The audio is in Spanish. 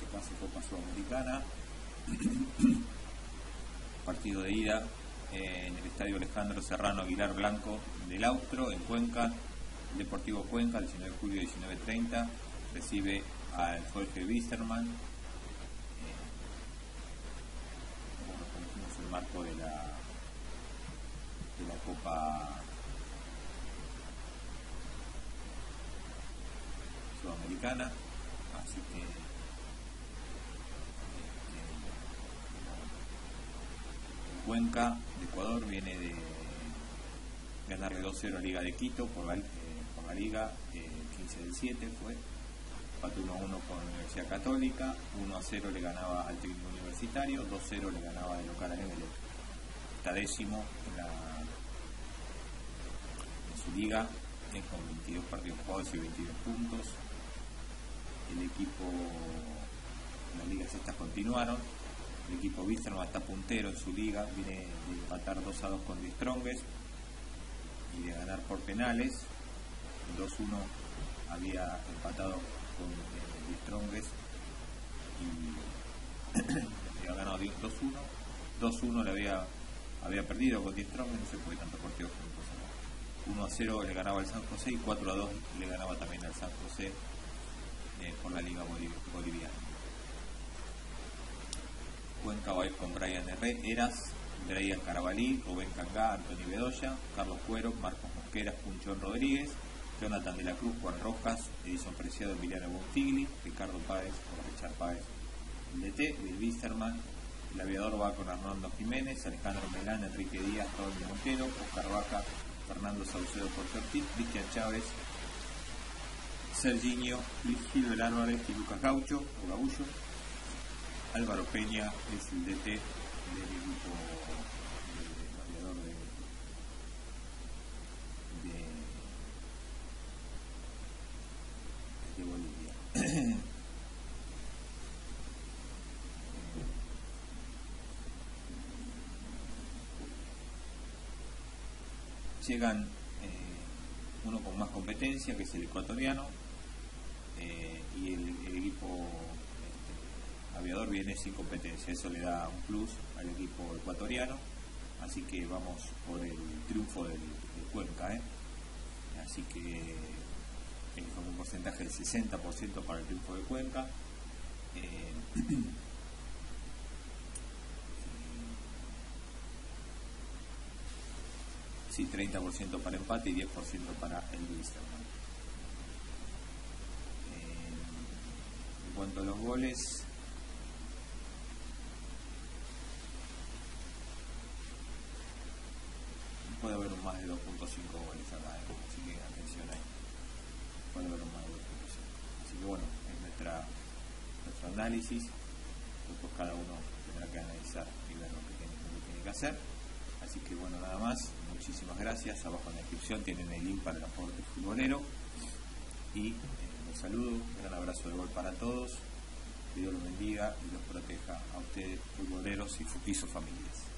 caso Copa Sudamericana. Partido de ida en el estadio Alejandro Serrano Aguilar Blanco del Austro, en Cuenca. Deportivo Cuenca, el 19 de julio 19:30, recibe al Jorge Wisterman. Conocimos el marco de la Copa Sudamericana, así que Cuenca de Ecuador viene de ganarle 2-0 a Liga de Quito por la Liga, 15 del 7 fue, empate 1-1 con la Universidad Católica, 1-0 le ganaba al Técnico Universitario, 2-0 le ganaba de local a Emelec. Está décimo en su liga, con 22 partidos jugados y 22 puntos. El equipo, las ligas estas continuaron. El equipo Wisterman está puntero en su liga, viene de empatar 2-2 con The Strongest y de ganar por penales. 2-1 había empatado con The Strongest y había ganado 2-1. 2-1 le había perdido con The Strongest, no se puede tanto partidos juntos. 1-0 le ganaba al San José y 4-2 le ganaba también al San José por la Liga Boliviana. Cuenca va a ir con Brian Eras, Brian Carabalí, Rubén Cangá, Antonio Bedoya, Carlos Cuero, Marcos Mosqueras, Punchón Rodríguez, Jonathan de la Cruz, Juan Rojas, Edison Preciado, Emiliano Bonfigli, Ricardo Páez, Richard Páez, el DT, el Wisterman. El aviador va con Arnaldo Jiménez, Alejandro Melán, Enrique Díaz, Rodney Montero, Oscar Vaca, Fernando Saucedo, Jorge Ortiz, Cristian Chávez, Serginho, Luis Gilbert Álvarez y Lucas Gaullo. Álvaro Peña es el DT del equipo aviador de Bolivia. Llegan uno con más competencia, que es el ecuatoriano, y el equipo aviador viene sin competencia. Eso le da un plus al equipo ecuatoriano, así que vamos por el triunfo del Cuenca, así que con un porcentaje del 60% para el triunfo de Cuenca. Sí, 30% para empate y 10% para el Wisterman. En cuanto a los goles, puede haber un más de 2.5 goles acá, así que atención ahí. Puede haber un más de 2.5. Así que bueno, es nuestro análisis. Después cada uno tendrá que analizar y ver lo que tiene que hacer. Así que bueno, nada más. Muchísimas gracias. Abajo en la descripción tienen el link para el aporte futbolero. Y los saludo. Un gran abrazo de gol para todos. Que Dios los bendiga y los proteja a ustedes, futboleros y sus familias.